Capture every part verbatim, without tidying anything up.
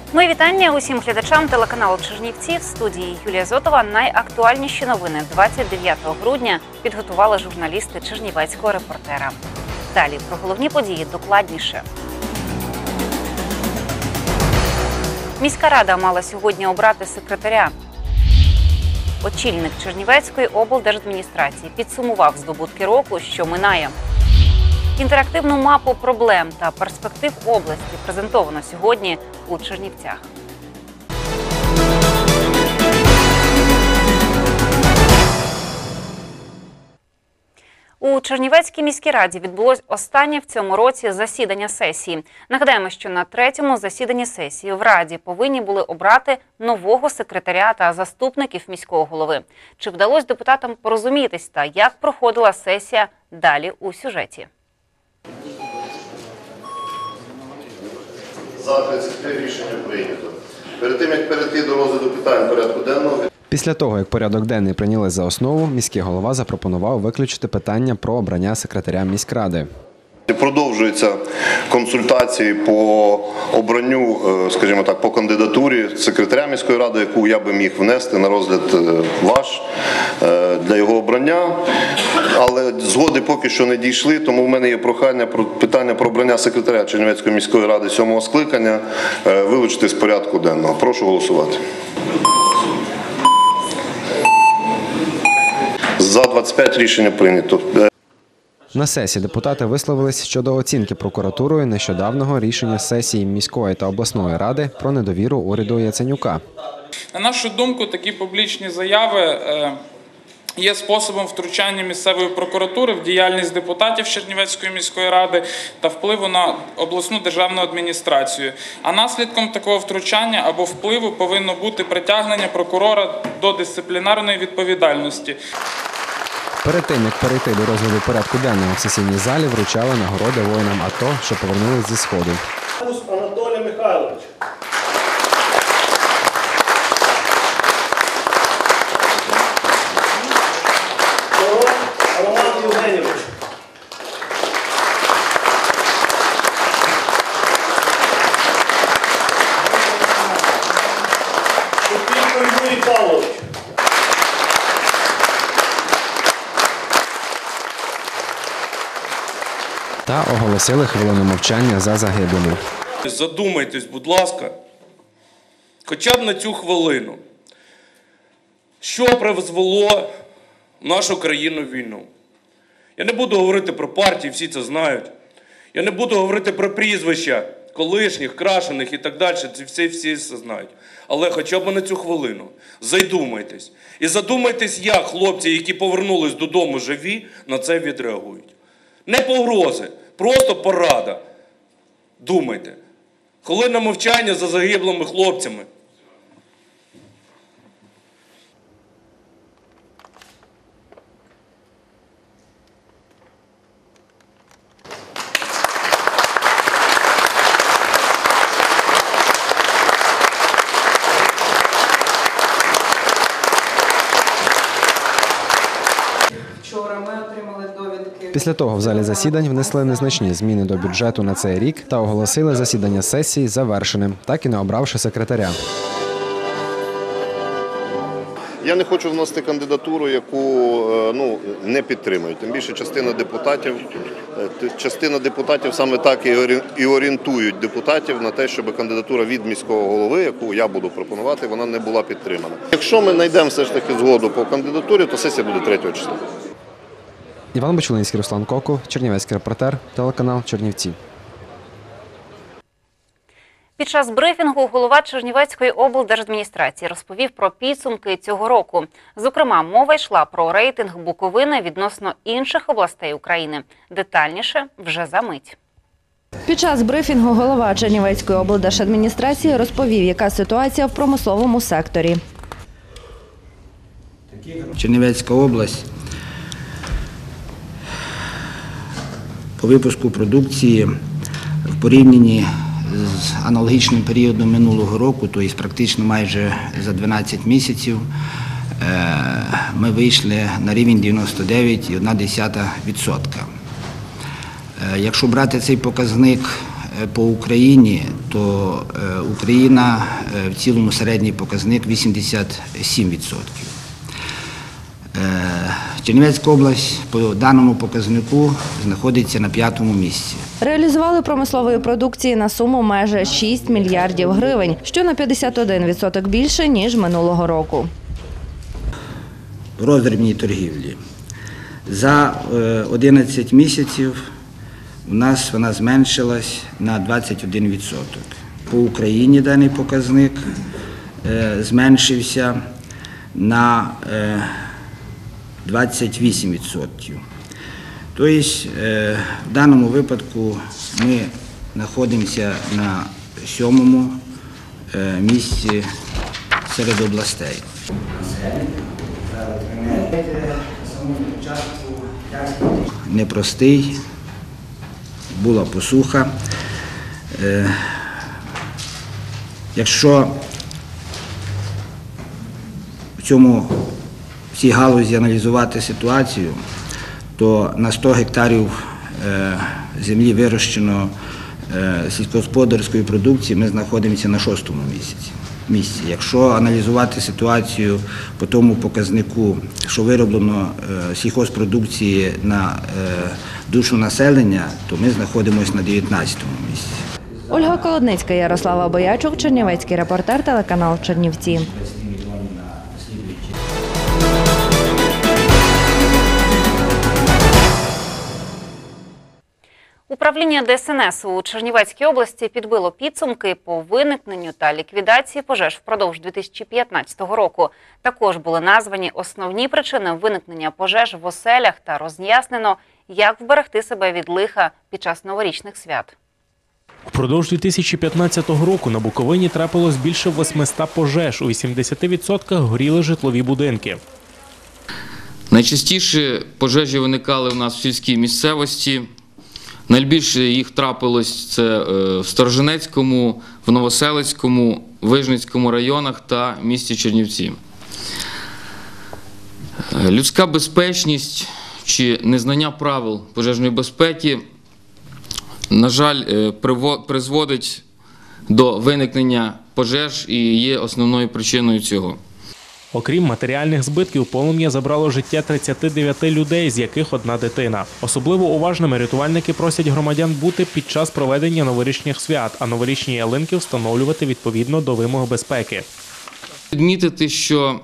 Мої вітання усім глядачам телеканалу Чернівці. В студії Юлія Зотова. Найактуальніші новини двадцять дев'ятого грудня підготували журналісти Чернівецького репортера. Далі про головні події докладніше. Міська рада мала сьогодні обрати секретаря. Очільник Чернівецької облдержадміністрації підсумував здобутки року, що минає. Інтерактивну мапу проблем та перспектив області презентовано сьогодні у Чернівцях. У Чернівецькій міській раді відбулось останнє в цьому році засідання сесії. Нагадаємо, що на третьому засіданні сесії в Раді повинні були обрати нового секретаря та заступників міського голови. Чи вдалося депутатам порозумітись та як проходила сесія, далі у сюжеті. За тридцять три рішення прийнято. Перед тим, як перейти до розгляду питань порядку денного... Після того, як порядок денний прийняли за основу, міський голова запропонував виключити питання про обрання секретаря міськради. Продовжуються консультації по обранню, скажімо так, по кандидатурі секретаря міської ради, яку я би міг внести на розгляд ваш для його обрання. Але згоди поки що не дійшли, тому в мене є прохання про питання про обрання секретаря Чернівецької міської ради сьомого скликання вилучити з порядку денного. Прошу голосувати. За двадцять п'ять рішення прийнято. На сесії депутати висловились щодо оцінки прокуратурою нещодавнього рішення сесії міської та обласної ради про недовіру уряду Яценюка. На нашу думку, такі публічні заяви є способом втручання місцевої прокуратури в діяльність депутатів Чернівецької міської ради та впливу на обласну державну адміністрацію. А наслідком такого втручання або впливу повинно бути притягнення прокурора до дисциплінарної відповідальності. Перед тим, як перейти до розгляду порядку денного в сесійній залі, вручали нагороди воїнам АТО, що повернулись зі Сходу. Анатолій Михайлович. Роман Євгенійович. Шепілько Юрій Павлович. Та оголосили хвилину мовчання за загиблими. Задумайтесь, будь ласка, хоча б на цю хвилину, що призвело нашу країну в війну. Я не буду говорити про партії, всі це знають. Я не буду говорити про прізвища колишніх, крашених і так далі, це всі, всі це знають. Але хоча б на цю хвилину задумайтесь. І задумайтесь, як хлопці, які повернулись додому живі, на це відреагують. Не погрози, просто порада. Думайте. Хвилина мовчання за загиблими хлопцями. Після того в залі засідань внесли незначні зміни до бюджету на цей рік та оголосили засідання сесії завершеним, так і не обравши секретаря. Я не хочу вносити кандидатуру, яку ну, не підтримують. Тим більше частина депутатів, частина депутатів саме так і орієнтують депутатів на те, щоб кандидатура від міського голови, яку я буду пропонувати, вона не була підтримана. Якщо ми знайдемо все ж таки згоду по кандидатурі, то сесія буде третього числа. Іван Бочулинський, Руслан Кокул, Чернівецький репортер, телеканал Чернівці. Під час брифінгу голова Чернівецької облдержадміністрації розповів про підсумки цього року. Зокрема, мова йшла про рейтинг Буковини відносно інших областей України. Детальніше вже за мить. Під час брифінгу голова Чернівецької облдержадміністрації розповів, яка ситуація в промисловому секторі. Чернівецька область по випуску продукції в порівнянні з аналогічним періодом минулого року, тобто практично майже за дванадцять місяців, ми вийшли на рівень дев'яносто дев'ять цілих одна десята відсотка. Якщо брати цей показник по Україні, то Україна в цілому середній показник вісімдесят сім відсотків. Чернівецька область по даному показнику знаходиться на п'ятому місці. Реалізували промислової продукції на суму майже шість мільярдів гривень, що на п'ятдесят один відсоток більше, ніж минулого року. В роздрібній торгівлі за одинадцять місяців у нас вона зменшилась на двадцять один відсоток. По Україні даний показник зменшився на двадцять вісім відсотків. Тобто в даному випадку ми знаходимося на сьомому місці серед областей. Непростий, була посуха. Якщо в цьому в цій галузі аналізувати ситуацію, то на сто гектарів землі вирощено сільськогосподарської продукції ми знаходимося на шостому місці. Якщо аналізувати ситуацію по тому показнику, що вироблено сільгоспродукції на душу населення, то ми знаходимося на дев'ятнадцятому місці. Ольга Колодницька, Ярослава Боячук, Чернівецький репортер, телеканал Чернівці. Управління Де Ес Ен Ес у Чернівецькій області підбило підсумки по виникненню та ліквідації пожеж впродовж дві тисячі п'ятнадцятого року. Також були названі основні причини виникнення пожеж в оселях та роз'яснено, як вберегти себе від лиха під час новорічних свят. Впродовж дві тисячі п'ятнадцятого року на Буковині трапилось більше восьмисот пожеж, у вісімдесяти відсотках горіли житлові будинки. Найчастіше пожежі виникали у нас в сільській місцевості. Найбільше їх трапилось це в Сторожинецькому, в Новоселицькому, Вижницькому районах та місті Чернівці. Людська безпечність чи незнання правил пожежної безпеки, на жаль, призводить до виникнення пожеж і є основною причиною цього. Окрім матеріальних збитків, полум'я забрало життя тридцяти дев'яти людей, з яких одна дитина. Особливо уважними рятувальники просять громадян бути під час проведення новорічних свят, а новорічні ялинки встановлювати відповідно до вимог безпеки. Відмітити, що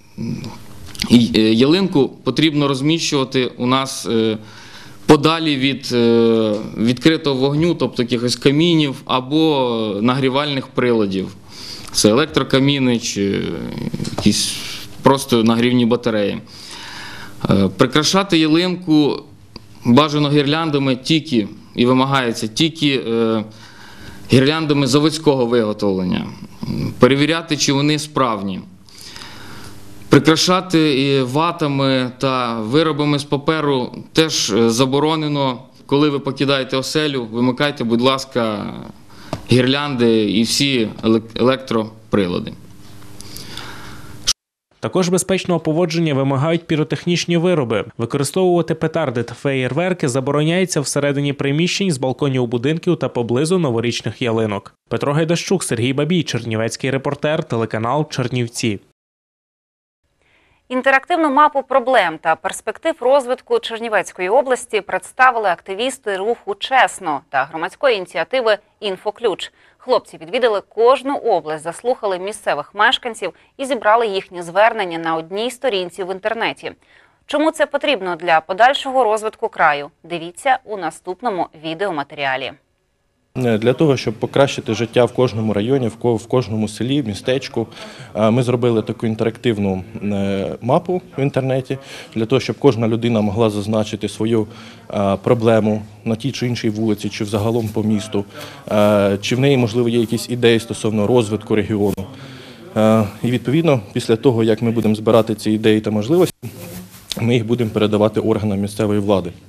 ялинку потрібно розміщувати у нас подалі від відкритого вогню, тобто якихось камінів або нагрівальних приладів. Це електрокаміни чи якісь просто нагрівні батареї. Прикрашати ялинку бажано гірляндами тільки, і вимагається тільки гірляндами заводського виготовлення. Перевіряти, чи вони справні. Прикрашати ватами та виробами з паперу теж заборонено. Коли ви покидаєте оселю, вимикайте, будь ласка, гірлянди і всі електроприлади. Також безпечного поводження вимагають піротехнічні вироби. Використовувати петарди та феєрверки забороняється всередині приміщень, з балконів будинків та поблизу новорічних ялинок. Петро Гайдащук, Сергій Бабій, Чернівецький репортер, телеканал Чернівці. Інтерактивну мапу проблем та перспектив розвитку Чернівецької області представили активісти руху «Чесно» та громадської ініціативи «Інфоключ». Хлопці відвідали кожну область, заслухали місцевих мешканців і зібрали їхні звернення на одній сторінці в інтернеті. Чому це потрібно для подальшого розвитку краю? Дивіться у наступному відеоматеріалі. Для того, щоб покращити життя в кожному районі, в кожному селі, містечку, ми зробили таку інтерактивну мапу в інтернеті, для того, щоб кожна людина могла зазначити свою проблему на тій чи іншій вулиці, чи взагалом по місту, чи в неї, можливо, є якісь ідеї стосовно розвитку регіону. І, відповідно, після того, як ми будемо збирати ці ідеї та можливості, ми їх будемо передавати органам місцевої влади.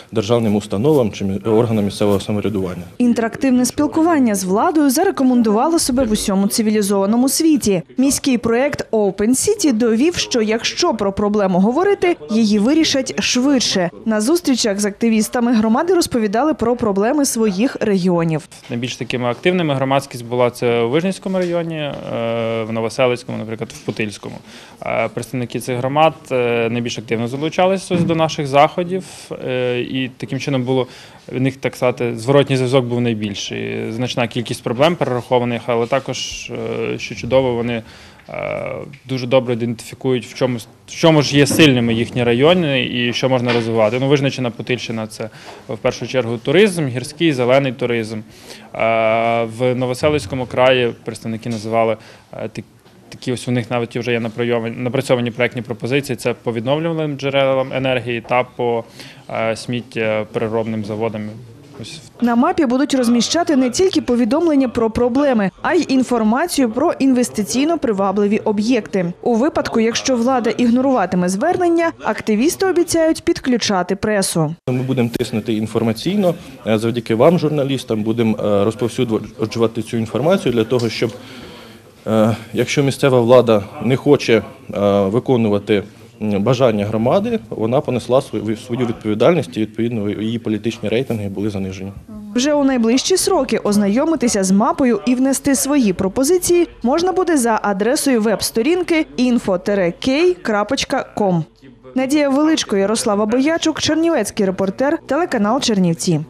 державним установам чи органам місцевого самоврядування. Інтерактивне спілкування з владою зарекомендувало себе в усьому цивілізованому світі. Міський проєкт Open City довів, що якщо про проблему говорити, її вирішать швидше. На зустрічах з активістами громади розповідали про проблеми своїх регіонів. Найбільш такими активними громадськість була це у Вижницькому районі, в Новоселицькому, наприклад, в Путильському. Представники цих громад найбільш активно залучалися до наших заходів, і таким чином було в них, так сказати, зворотній зв'язок був найбільший. Значна кількість проблем перерахованих, але також, що чудово, вони дуже добре ідентифікують, в чому, в чому ж є сильними їхні райони і що можна розвивати. Ну, Вижничина, Путильщина – це в першу чергу туризм, гірський, зелений туризм. В Новоселицькому краї представники називали такі, ось у них навіть вже є напрацьовані проєктні пропозиції, це по відновлюваним джерелам енергії та по сміттєпереробним заводам. На мапі будуть розміщати не тільки повідомлення про проблеми, а й інформацію про інвестиційно привабливі об'єкти. У випадку, якщо влада ігноруватиме звернення, активісти обіцяють підключати пресу. Ми будемо тиснути інформаційно, завдяки вам, журналістам, будемо розповсюджувати цю інформацію для того, щоб, якщо місцева влада не хоче виконувати бажання громади, вона понесла свою відповідальність і, відповідно, її політичні рейтинги були занижені. Вже у найближчі сроки ознайомитися з мапою і внести свої пропозиції можна буде за адресою веб-сторінки інфо кей крапочка ком. Надія Величко, Ярослава Боячук, Чернівецький репортер, телеканал Чернівці.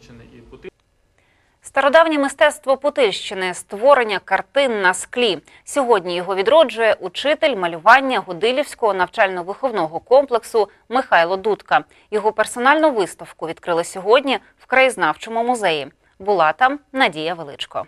Стародавнє мистецтво Путильщини – створення картин на склі. Сьогодні його відроджує учитель малювання Гудилівського навчально-виховного комплексу Михайло Дудка. Його персональну виставку відкрили сьогодні в краєзнавчому музеї. Була там Надія Величко.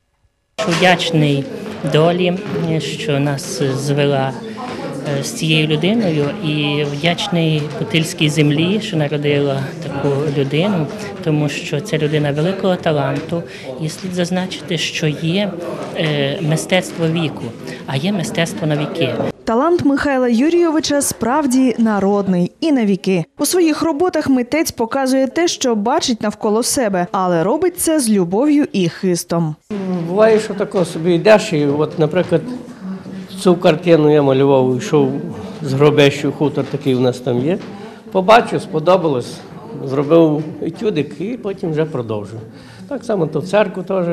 Вдячний долі, що нас звела з цією людиною, і вдячний Путильській землі, що народила таку людину, тому що це людина великого таланту, і слід зазначити, що є мистецтво віку, а є мистецтво на віки. Талант Михайла Юрійовича справді народний і на віки. У своїх роботах митець показує те, що бачить навколо себе, але робить це з любов'ю і хистом. Буває, що тако собі йдеш, і от, наприклад, цю картину я малював, йшов з Гробещу, хутор такий у нас там є. Побачив, сподобалось, зробив етюдик і потім вже продовжив. Так само то в церкву теж.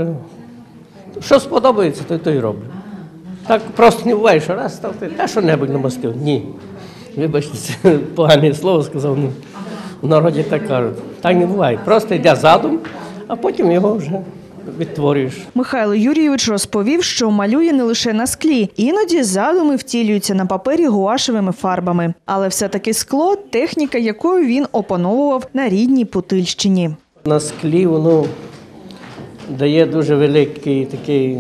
Що сподобається, то й то й роблю. Так просто не буває, що раз став ти те, що-небудь намастив. Ні. Вибачте, це погане слово сказав. Ну, в народі так кажуть. Так не буває. Просто йде задум, а потім його вже відтворюєш. Михайло Юрійович розповів, що малює не лише на склі. Іноді задуми втілюються на папері гуашевими фарбами. Але все-таки скло – техніка, якою він опановував на рідній Путильщині. На склі воно дає дуже великий такий,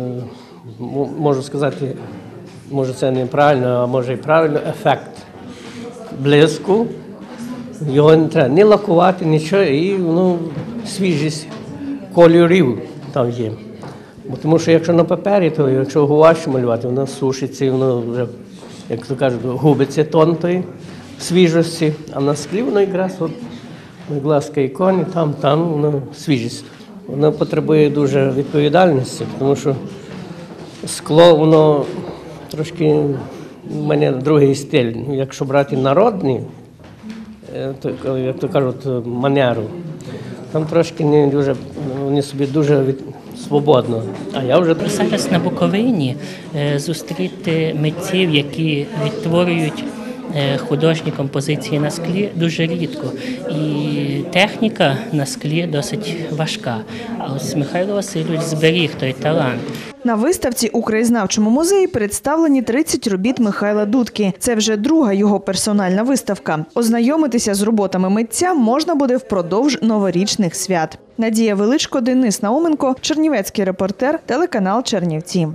можу сказати, може це неправильно, а може і правильно, ефект блиску. Його не треба ні лакувати, нічого, і воно свіжість кольорів там є. Тому що якщо на папері, то якщо гуашю малювати, воно сушиться, і воно вже, як то кажуть, губиться тон тої свіжості, а на склі воно якраз от, глазка іконі, там, там воно свіжість. Воно потребує дуже відповідальності, тому що скло, воно трошки, в мене другий стиль. Якщо брати народний, то, як то кажуть, манеру, там трошки не дуже, вони собі дуже від, свободно. А я вже зараз на Буковині зустріти митців, які відтворюють художні композиції на склі, дуже рідко. І техніка на склі досить важка. А ось Михайло Васильович зберіг той талант. На виставці у краєзнавчому музеї представлені тридцять робіт Михайла Дудки. Це вже друга його персональна виставка. Ознайомитися з роботами митця можна буде впродовж новорічних свят. Надія Величко, Денис Науменко, Чернівецький репортер, телеканал Чернівці.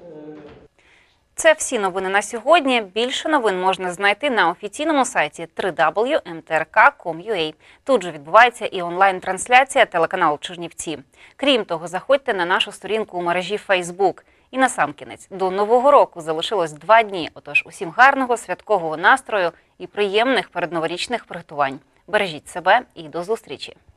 Це всі новини на сьогодні. Більше новин можна знайти на офіційному сайті дабл ю дабл ю дабл ю крапка ем те ер ка крапка ком крапка ю а. Тут же відбувається і онлайн-трансляція телеканалу Чернівці. Крім того, заходьте на нашу сторінку у мережі Facebook. І насамкінець, до Нового року залишилось два дні. Отож, усім гарного святкового настрою і приємних передноворічних приготувань. Бережіть себе і до зустрічі!